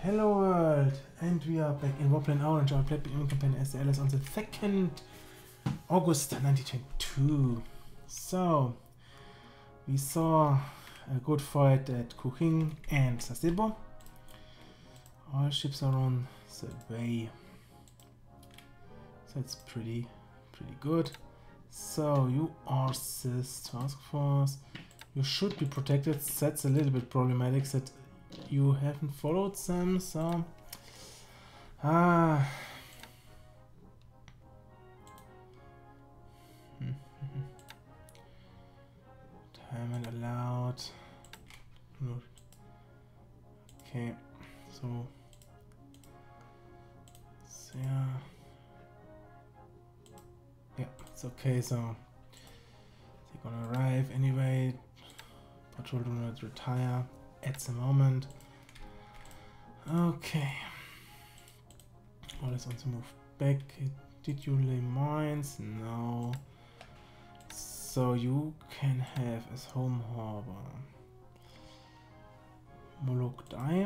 Hello world, and we are back in Warplane Orange, our PBEM campaign as the Alice on the 2nd August 1922. So, we saw a good fight at Kuching and Sasebo. All ships are on the way. So it's pretty good. So, you are this task force. You should be protected. That's a little bit problematic that you haven't followed them, so time and allowed. Okay, so yeah, it's okay. So they're gonna arrive anyway. Patrol do not retire at the moment. Okay. All is on the move back. Did you lay mines? No. So you can have as home harbor Moloch-Dai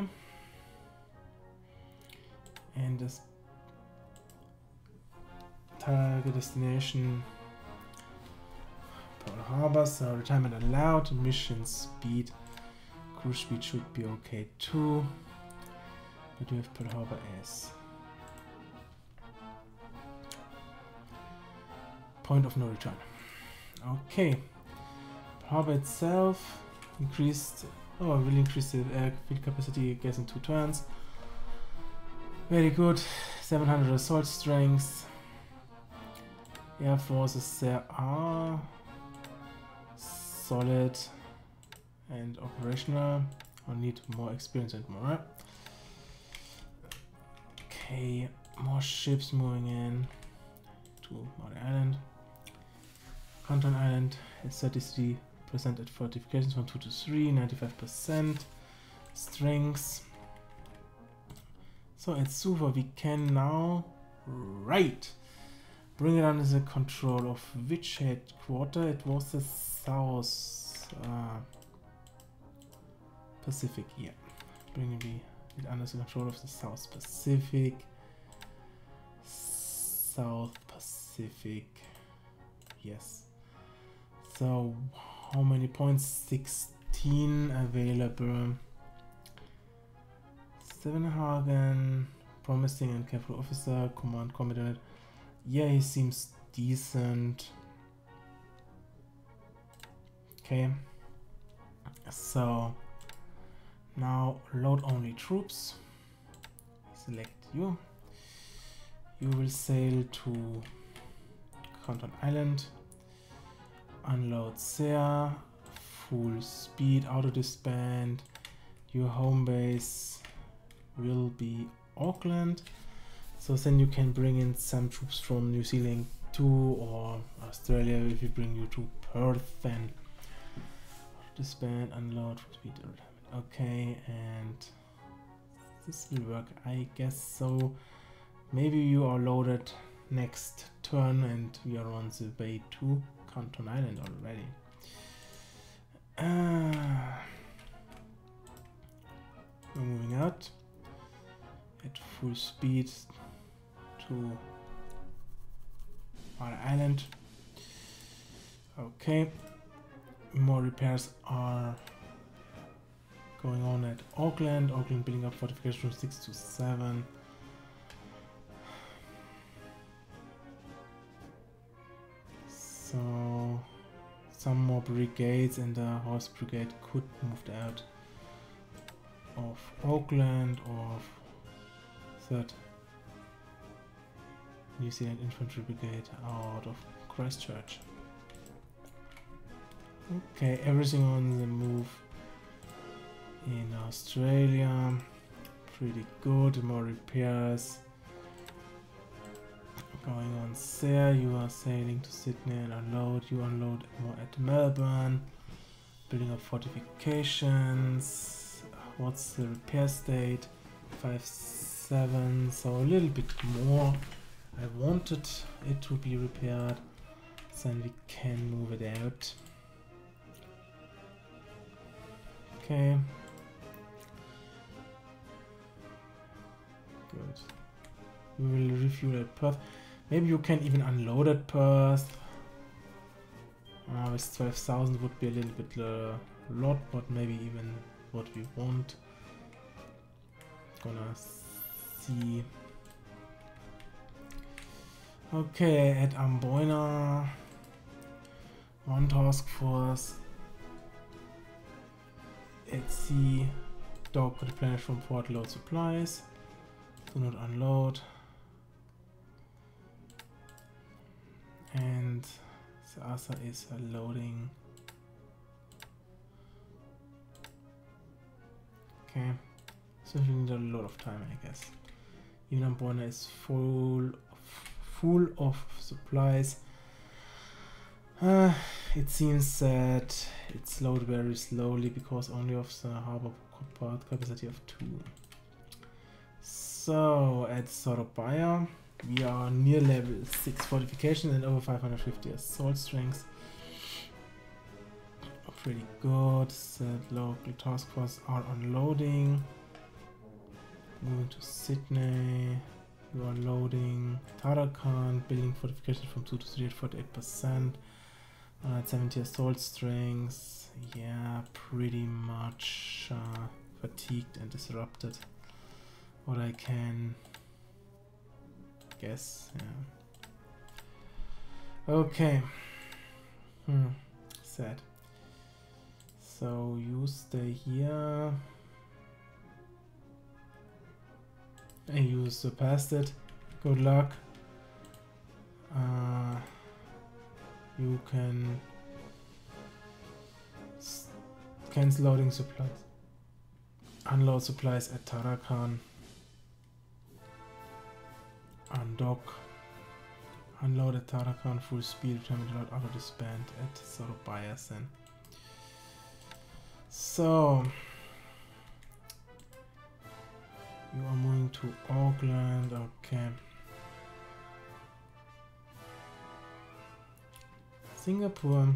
and as target destination Pearl Harbor. So retirement allowed. Mission speed. Cruise speed should be okay too, but we have Pearl Harbor as point of no return. Okay, Pearl Harbor itself increased. Oh, will increase the airfield capacity, I guess, in 2 turns. Very good. 700 assault strength. Air forces there are solid and operational. I need more experience and more. Okay, more ships moving in to Maury Island. Canton Island is 33% at fortifications from 2 to 3, 95% strengths. So at Suva we can now bring it under the control of which headquarter? It was the South Pacific, yeah. Bringing it under the control of the South Pacific. South Pacific, yes. So, how many points? 16 available. Sevenhagen, promising and careful officer, command competent. Yeah, he seems decent. Okay. So, now load only troops. Select you. You will sail to Canton Island. Unload there. Full speed, auto disband. Your home base will be Auckland. So then you can bring in some troops from New Zealand too, or Australia if you bring you to Perth, then disband, unload, speed. Okay, and this will work, I guess. So maybe you are loaded next turn and we are on the way to Canton Island already. We're moving out at full speed to our island. Okay, more repairs are going on at Auckland. Auckland building up fortifications from 6 to 7. So some more brigades and the horse brigade could move out of Auckland or 3rd New Zealand Infantry Brigade out of Christchurch. Okay, everything on the move in Australia. Pretty good. More repairs going on there. You are sailing to Sydney and unload. You unload more at Melbourne. Building up fortifications. What's the repair state? 5-7, so a little bit more. I wanted it to be repaired, then we can move it out. Okay. We will refuel at Perth. Maybe you can even unload at Perth. With 12,000 would be a little bit lot, but maybe even what we want. Gonna see. Okay, at Amboina, 1 task force. At sea, dock replenish from port, load supplies. Do not unload. And the other is loading. Okay, so we need a lot of time, I guess. Even Amboina is full of supplies. It seems that it's loaded very slowly because only of the harbor port capacity of 2. So at Sorobaya, we are near level 6 fortification and over 550 assault strength. Pretty good. The local task force are unloading. Moving to Sydney. You are loading. Tarakan, building fortification from 2 to 3 at 48%. 170 assault strength. Yeah, pretty much fatigued and disrupted. What I can guess, yeah. Okay. Sad. So you stay here. Hey, you surpassed it. Good luck. You can cancel loading supplies. Unload supplies at Tarakan. Undock. Unload at Tarakan full speed. Return without auto disband at Sorobaya then. So you are moving to Auckland, okay. Singapore,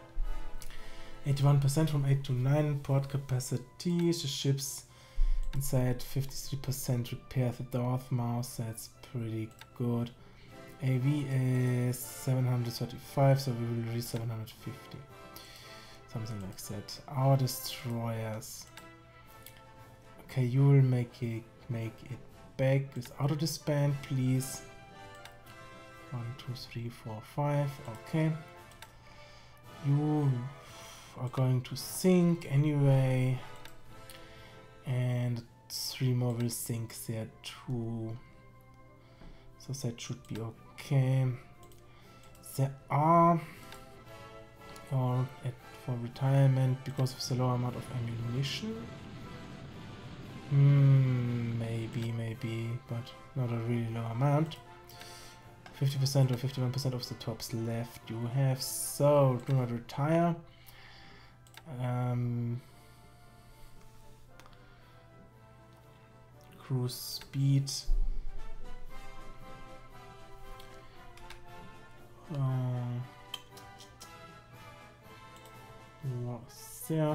81% from 8 to 9 port capacity. The ships inside 53% repair the Dartmouth. That's pretty good. AV is 735, so we will reach 750. Something like that. Our destroyers. Okay, you will make it back with auto disband, please. 1, 2, 3, 4, 5. Okay. You are going to sink anyway, and 3 more will sink there too. So that should be okay. There are for retirement because of the low amount of ammunition. Maybe, but not a really low amount. 50% or 51% of the tops left you have, so do not retire. Cruise speed. Was there.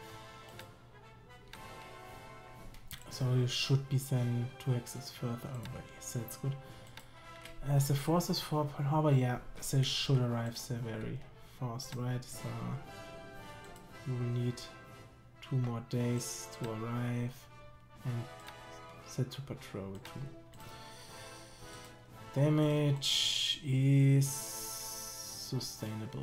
So you should be then 2 hexes further away, so that's good. As the forces for Pearl Harbor, yeah, they should arrive there very fast, right? So you will need 2 more days to arrive and set to patrol too. Damage is sustainable.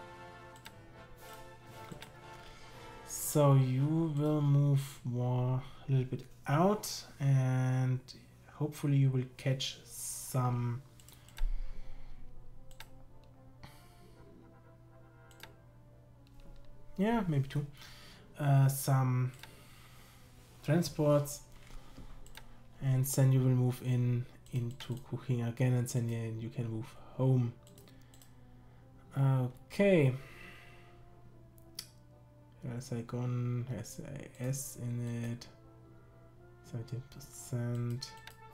Good. So you will move more a little bit out, and hopefully you will catch some maybe 2 some transports, and then you will move into cooking again, and then you can move home. Okay. Saigon has a S in it. 17%.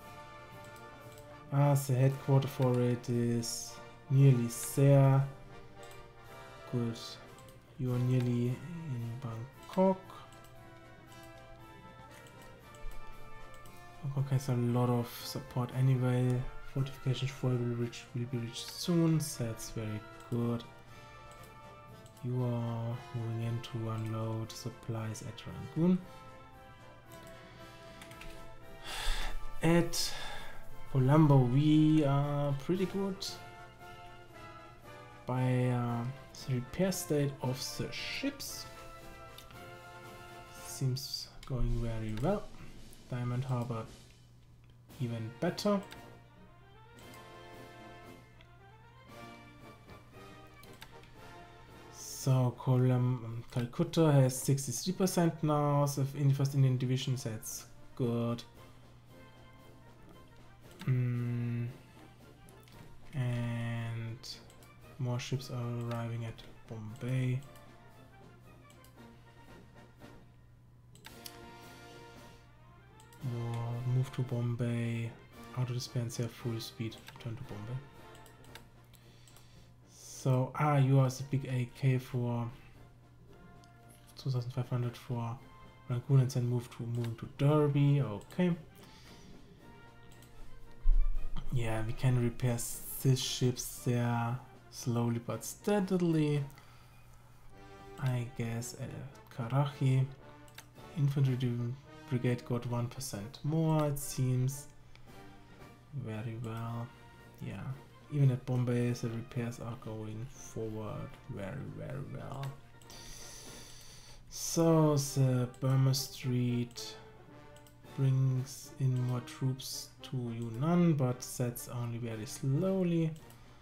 The headquarter for it is nearly there. Good. You are nearly in Bangkok. Okay, so a lot of support anyway. Fortification 4 will be reached soon, so that's very good. You are moving in to unload supplies at Rangoon. At Colombo we are pretty good by the repair state of the ships. Seems going very well. Diamond Harbor even better. So Calcutta has 63% now, so in the first Indian division, that's good. And more ships are arriving at Bombay. More move to Bombay. Auto dispenser full speed. Return to Bombay. So you are the big AK for 2500 for Rangoon and then moving to Derby. Okay. Yeah, we can repair these ships there slowly but steadily. I guess Karachi infantry brigade got 1% more, it seems. Very well. Yeah, even at Bombay the repairs are going forward very well. So the Burma Street brings in more troops to Yunnan, but that's only very slowly.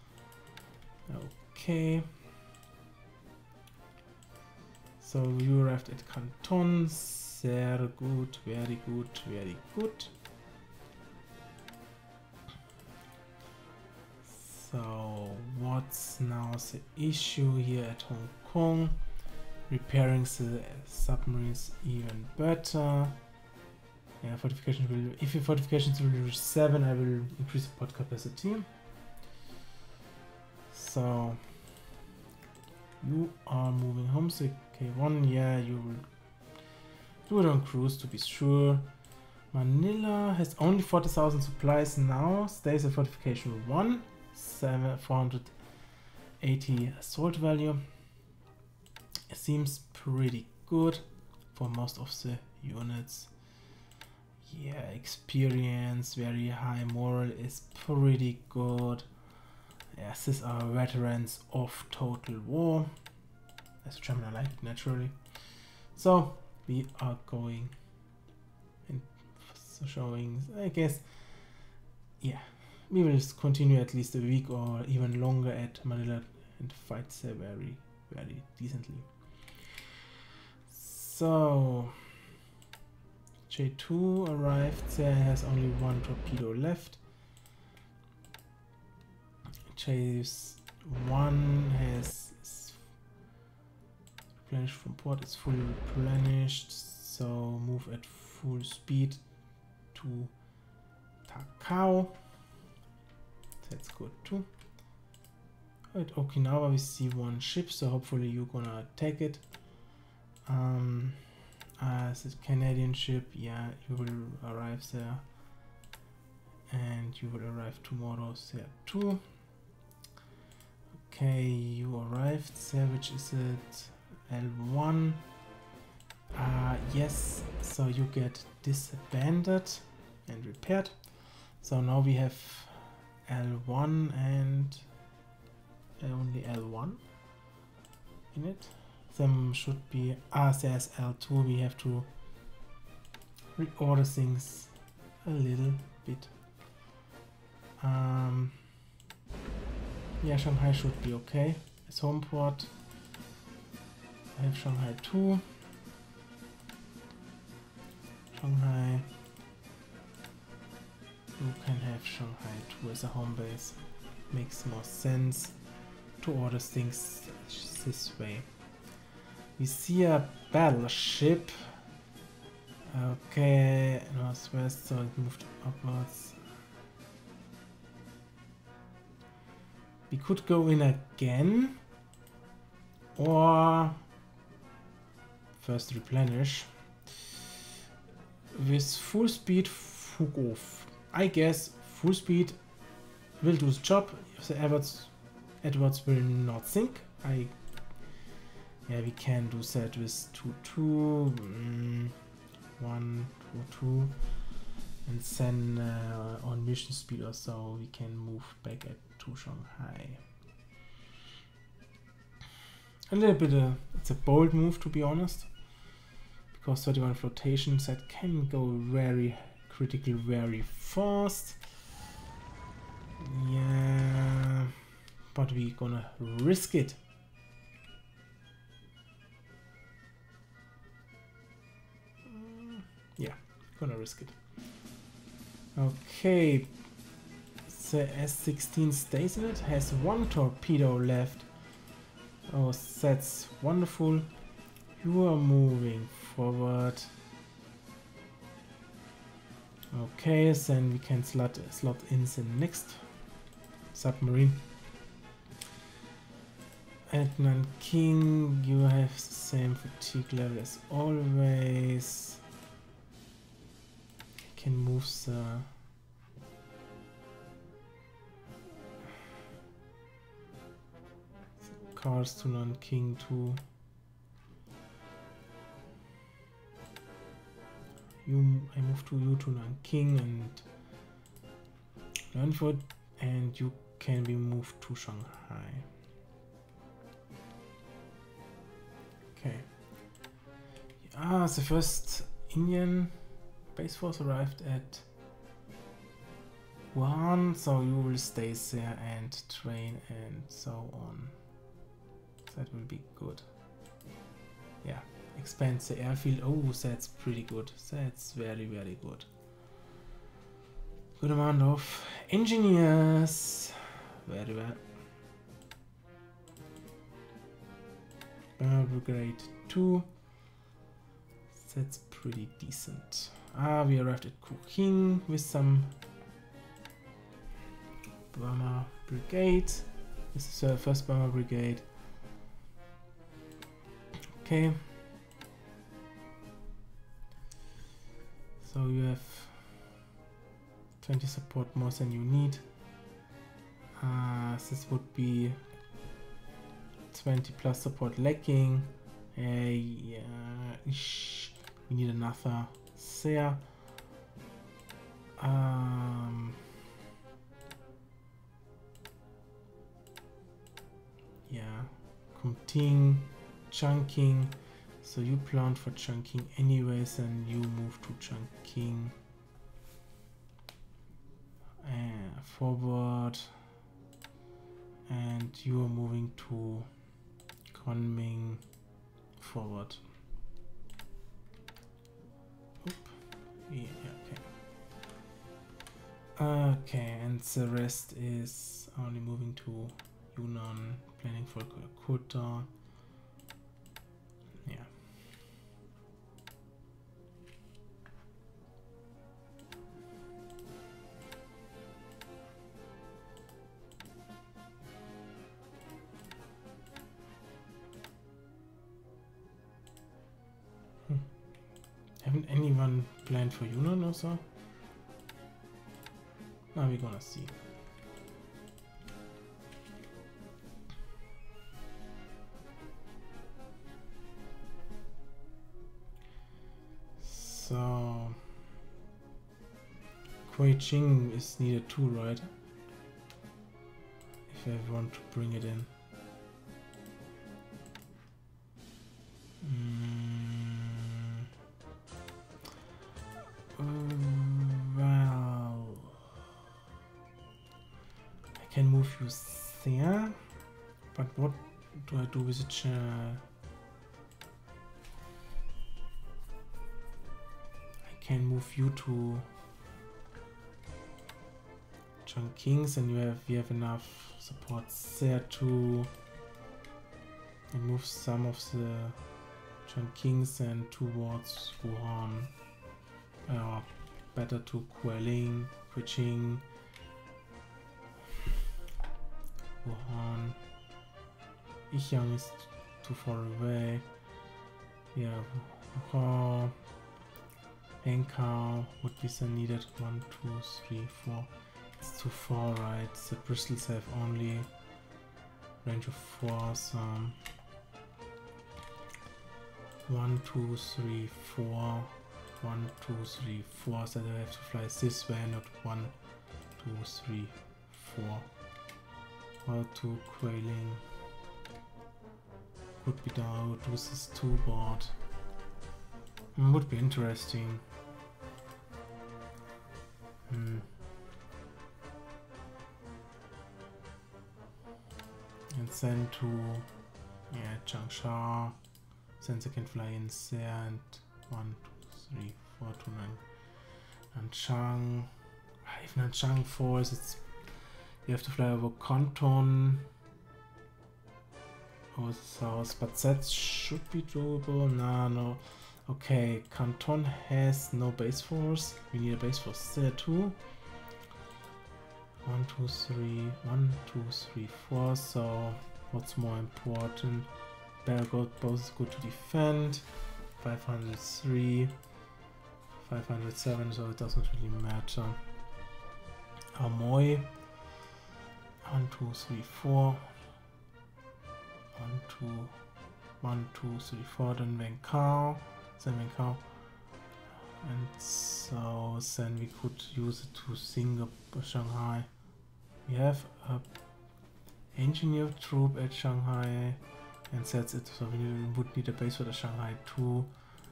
Okay. So you arrived at Canton. Very good, very good, very good. So what's now the issue here at Hong Kong? Repairing the submarines even better. Yeah, fortification will. If your fortifications will reach 7, I will increase the port capacity. So you are moving home. So K1, yeah, you will do it on cruise to be sure. Manila has only 40,000 supplies now. Stays at fortification 1, 480 assault value. It seems pretty good for most of the units. Yeah, experience, very high, moral is pretty good. Yes, these are veterans of Total War. As a German, I like it naturally. So we are going and showing, I guess, yeah, we will continue at least a week or even longer at Manila and fight there very decently. So J2 arrived there, has only 1 torpedo left. J1 has replenished from port, it's fully replenished, so move at full speed to Takao. That's good too. At Okinawa we see 1 ship, so hopefully you're gonna take it. It's a Canadian ship, yeah, you will arrive there. And you will arrive tomorrow there too. Okay, you arrived there, which is it? L1. Yes, so you get disbanded and repaired. So now we have L1 and only L1 in it. Them should be there's L2. We have to reorder things a little bit. Yeah, Shanghai should be okay. It's home port. I have Shanghai 2. Shanghai. You can have Shanghai 2 as a home base. Makes more sense to order things this way. We see a battleship. Okay, northwest, so it moved upwards. We could go in again, or first replenish. With full speed took off. I guess full speed will do the job. If the Edwards will not sink, yeah, we can do that with 2-2, 1-2-2, and then on mission speed or so we can move back to Shanghai. A little bit, it's a bold move to be honest, because 31 flotations that can go very critical very fast. Yeah, but we're gonna risk it. Yeah, gonna risk it. Okay, the S-16 stays in it, has one torpedo left. Oh, that's wonderful. You are moving forward. Okay, then we can slot in the next submarine. At Nanking, you have the same fatigue level as always. You can move the cars to Nanking too. I move you to Nanking and Lernford, and you can be moved to Shanghai. Okay. The first Indian base force arrived at Wuhan, so you will stay there and train and so on. That will be good. Yeah. Expand the airfield. Oh, that's pretty good. That's very, very good. Good amount of engineers. Very well. Brigade 2. That's pretty decent. We arrived at Kuching with some bomber brigade. This is the first bomber brigade. Okay. So you have 20 support more than you need. This would be 20 plus support lacking. Yeah, we need another there. Yeah, Kumting, chunking. So you plan for chunking anyways, and you move to chunking. Forward. And you are moving to Kunming forward. Oop. Yeah, okay. Okay, and the rest is only moving to Yunnan, planning for Calcutta. Yeah. Haven't anyone planned for Yunnan or so? Now we're gonna see. So Kuiching is needed too, right? If I want to bring it in. Well, I can move you there, but what do I do with it? I can move you to Chongqing, and we have enough support there too. And move some of the Chongqings and towards Wuhan. Better to Kuiling, Kuching, Wuhan. Yixiang is too far away. Yeah, Anchor would be so needed. 1, 2, 3, 4. It's too far, right? The Bristols have only range of 4, so 1, 2, 3, 4. 1, 2, 3, 4. So I have to fly this way, not 1, 2, 3, 4. Or 2 Quailing. Could be down. This is 2 board. Would be interesting. And send to Changsha. Then they can fly in there and 1, 2, 3, 4 to Nanchang. If Nanchang falls, it's you have to fly over Canton or south, but that should be doable. No. Okay, Canton has no base force. We need a base force there too. 1, 2, 3, 1, 2, 3, 4. So what's more important? Belgorod both is good to defend. 503, 507, so it doesn't really matter. Amoy. 1, 2, 3, 4. 1, 2, 3, 4. Then Wenkao. And so then we could use it to Singapore, Shanghai. We have a engineer troop at Shanghai, and that's it. So we would need a base for the Shanghai too.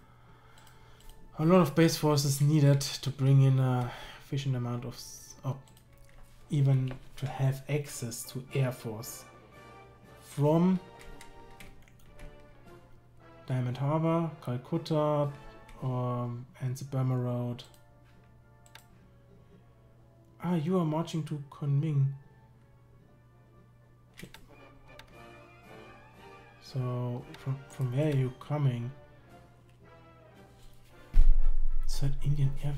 A lot of base forces needed to bring in a efficient amount of even to have access to air force from Diamond Harbor, Calcutta, and the Burma Road. Ah, you are marching to Kunming. So from where are you coming? It's that Indian Air.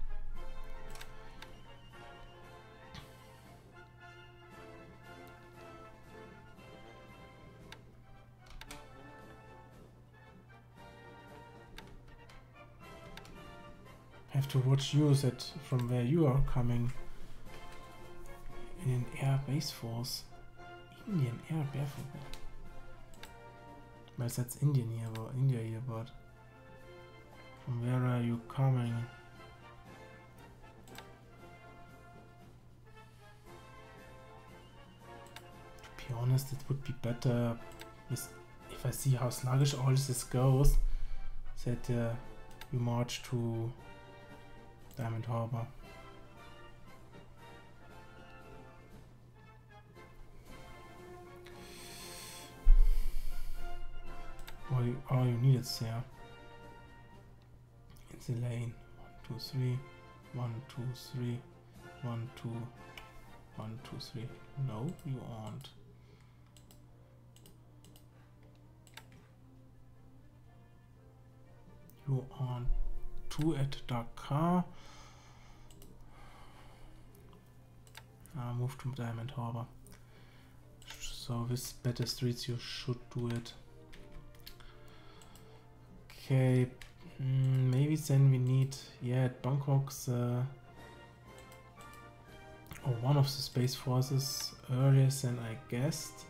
Have to watch you that from where you are coming. In an air base force. Indian Air Base Force. Well, that's Indian here, but India here, but from where are you coming? To be honest, it would be better if I see how sluggish all this goes, that you march to Diamond Harbor. All you need is there. In the lane. 1, 2, 3. 1, 2, 3. 1, 2. 1, 2, 3. No, you aren't. You aren't 2 at Dakar. Move to Diamond Harbor. So with better streets you should do it. Okay, maybe then we need, at Bangkok's or one of the space forces earlier than I guessed.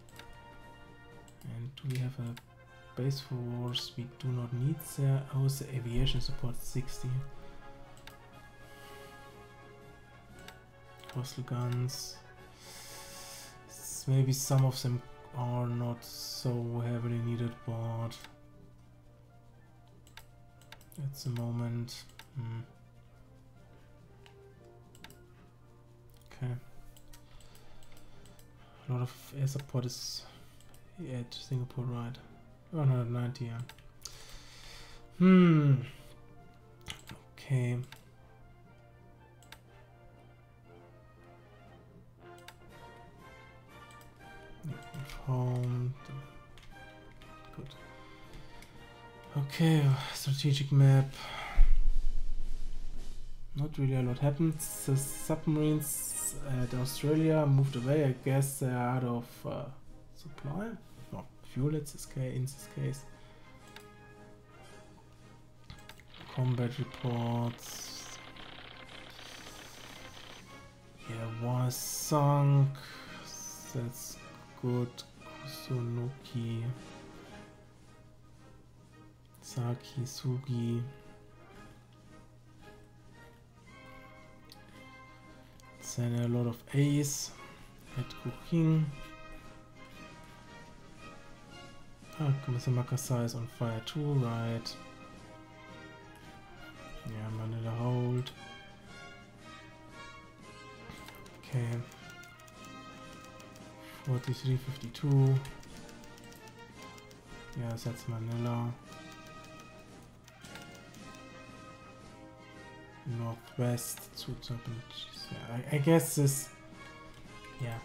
And do we have a base force we do not need there? Oh, the aviation support 60. Coastal guns. Maybe some of them are not so heavily needed, but at the moment, okay. A lot of air support is at Singapore, right? 190, yeah. Okay. Home. Good. Okay, strategic map. Not really a lot happens. The submarines at Australia moved away. I guess they're out of supply. Not fuel in this case. Combat reports. Yeah, was sunk. That's good. Kusunoki. Saki, Sugi. Send a lot of A's at Kuching. Ah, Makasa is on fire too, right? Yeah, Manila hold. Okay. 43-52. Yeah, that's Manila. Northwest. Yeah, I guess this. Yeah.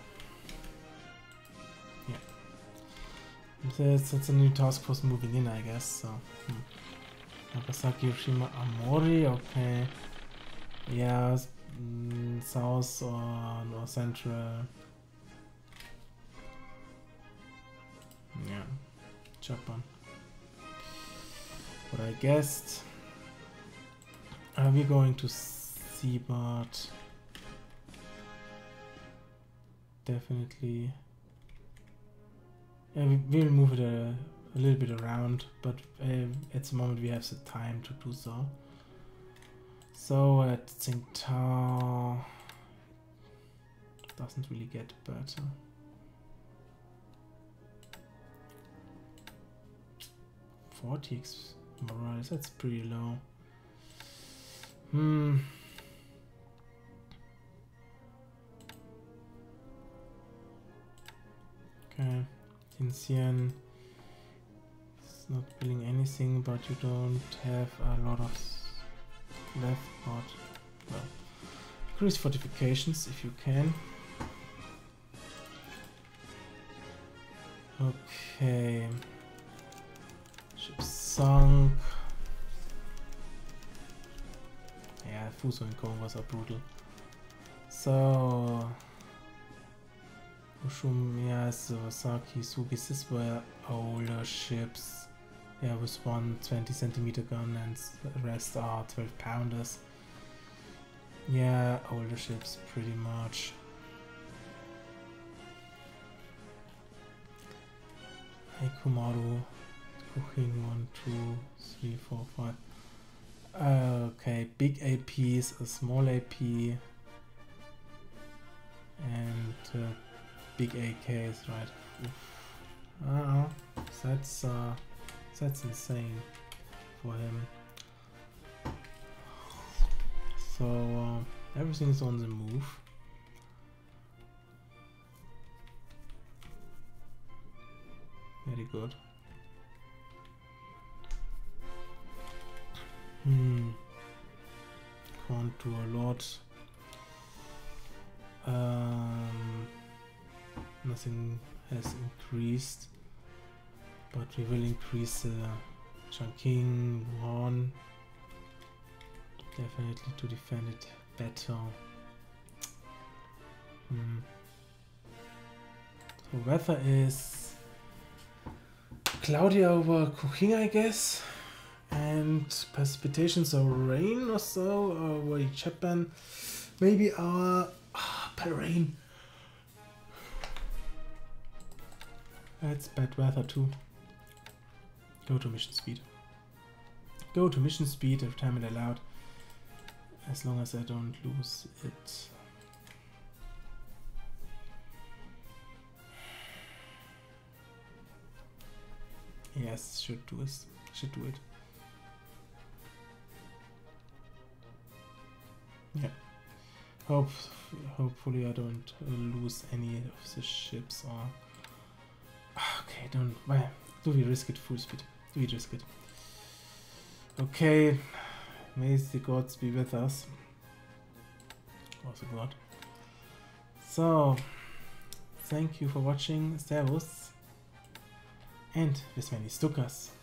That's a new task force moving in, I guess. So. Nagasaki, Hiroshima, Amori. Okay. Yeah. South or central. Yeah. Japan. What I guessed. Are we going to Seabird? Definitely. Yeah, we'll move it a little bit around, but at the moment we have the time to do so. So at Tsingtao doesn't really get better. 40 morale, that's pretty low. Okay, Tianxian is not building anything, but you don't have a lot of left, but well, increase fortifications if you can. Okay, ship sunk. Yeah, Fuso and Kongas are brutal. So Ushumiya, Sasaki, Sugis, these were older ships. Yeah, with one 20cm gun and the rest are 12 pounders. Yeah, older ships pretty much. Kumaru, Kuching 1, 2, 3, 4, 5. Okay, big APs, a small AP, and big AKs, right? That's insane for him. So everything is on the move. Very good. Can't do a lot. Nothing has increased, but we will increase Chongqing, Wuhan, definitely to defend it better. So weather is cloudy over Kuching, I guess, and precipitations or rain or so over Japan. Maybe our rain. That's bad weather too. Go to mission speed. Go to mission speed every time it allowed. As long as I don't lose it. Yes, should do it. Yeah. Hopefully I don't lose any of the ships or. Okay, don't. Why do we risk it full speed? Do we risk it? Okay, may the gods be with us. Also God. So, thank you for watching. Servus. And bis many Stukas.